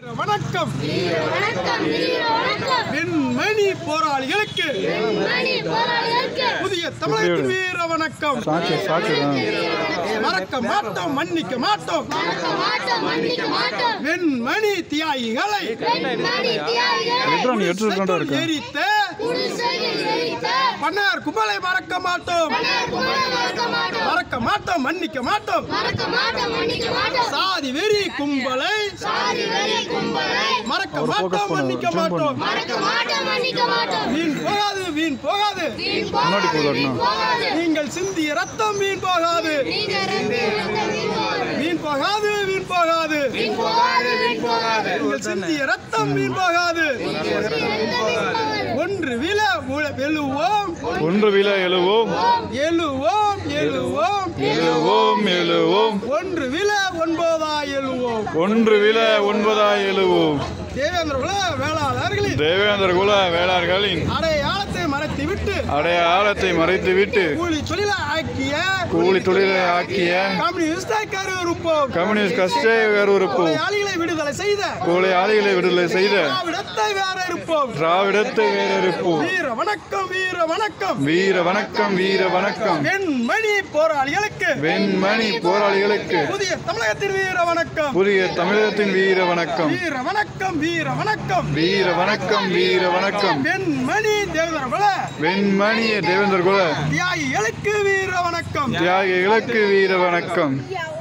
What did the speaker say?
வணக்கம் வெண்மணி போராளிகளுக்கு புதிய தமிழகத்தின் வீர வணக்கம். மறக்க மாட்டோம், மன்னிக்க மாட்டோம் வெண்மணி தியாகிகளை எரித்த பன்னார் கும்பலை மறக்க மாட்டோம், மறக்க மாட்டோம், மன்னிக்க மாட்டோம். சாதி வெறி கும்பலை மறக்க மாட்டோம், மன்னிக்க மாட்டோம். வீண் போகாது, வீண் போகாது, நீங்கள் சிந்திய ரத்தம் வீண் போகாது, வீண் போகாது, வீண் போகாது, நீங்கள் சிந்திய ரத்தம் வீண் போகாது. ஒன்று விழ எழுவோம், ஒன்று விழ எழுவோம், எழுவோம், எழுவோம், எழுவோம், எழுவோம். ஒன்று விழ ஒன்பதாய் எழுவோம், ஒன்று விழ ஒன்பதாய் எழுவோம். தேவேந்திர குல வேளாளர்களின் தேவேந்திர குல வேளாளர்களின் அடையாளத்தை மறைத்துவிட்டு அடையாளத்தை மறைத்துவிட்டு கூலி தொழிலை ஆக்கிய கம்யூனிஸ்டை கருவறுப்போம், கம்யூனிஸ்ட் கஷ்டை கருவறுப்போம். கொலையாளிகளை விடுதலை செய்த கொலையாளிகளை விடுதலை செய்த திராவிடத்தை வேற இருப்போம், திராவிடத்தை வேறறுப்போம். வீர வணக்கம், வீர வணக்கம், வீர வணக்கம், வீர வணக்கம். வெண்மணி போராளிகளுக்கு, வெண்மணி போராளிகளுக்கு புதிய தமிழகத்தின் வீர வணக்கம், புதிய தமிழகத்தின் வீர வணக்கம். வீர வணக்கம், வீர வணக்கம், வீர வணக்கம், வீர வணக்கம். வெண்மணி தேவேந்திர குல வெண்மணி தேவேந்திர குல தியாகிகளுக்கு வீர வணக்கம், தியாகிகளுக்கு வீர வணக்கம்.